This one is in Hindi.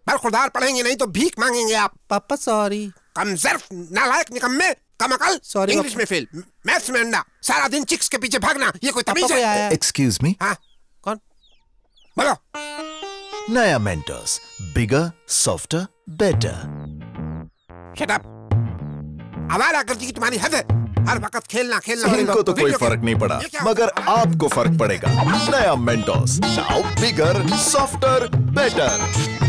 बरखुरदार पढ़ेंगे नहीं तो भीख मांगेंगे आप। पापा सॉरी। कमजर्फ, नालायक, निकम्मे, कमअकल। सॉरी। इंग्लिश में फेल, मैथ्स में अंडा, सारा दिन चिक्स के पीछे भागना, ये कोई तमीज है? Excuse me. हाँ कौन? बोलो। नया Mentos, bigger, softer, better. Shut up. आवारा गर्दी की तुम्हारी हद है, हर वक्त खेलना खेलना। इनको तो कोई फर्क नहीं पड़ा, मगर आपको फर्क पड़ेगा। नया Mentos, now bigger, softer, better.